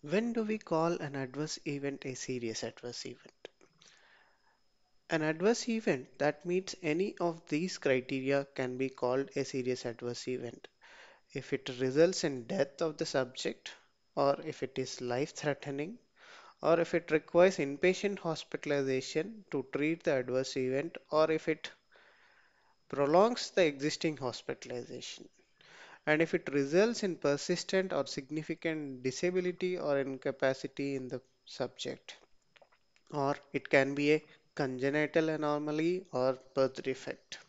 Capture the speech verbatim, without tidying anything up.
When do we call an adverse event a serious adverse event? An adverse event that meets any of these criteria can be called a serious adverse event if it results in death of the subject, or if it is life-threatening, or if it requires inpatient hospitalization to treat the adverse event, or if it prolongs the existing hospitalization, and if it results in persistent or significant disability or incapacity in the subject, or it can be a congenital anomaly or birth defect.